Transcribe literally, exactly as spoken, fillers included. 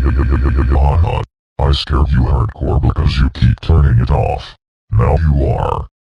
Haha. I scared you hardcore because you keep turning it off. Now you are